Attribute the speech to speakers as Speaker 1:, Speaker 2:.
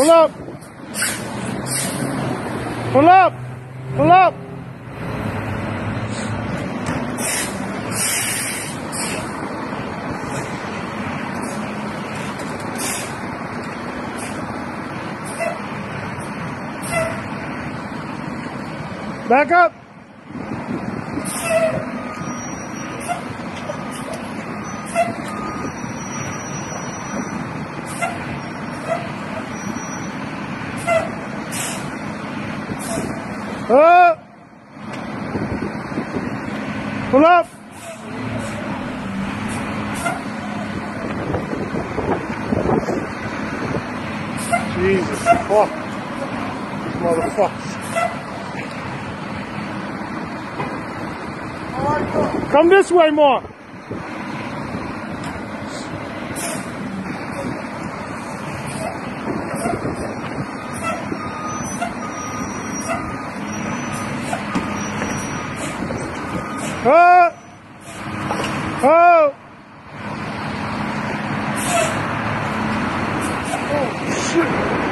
Speaker 1: Pull up. Pull up. Pull up. Back up. Up. Pull up. Jesus fuck. Motherfuckers. Come this way more. Oh! Oh! Oh, shit.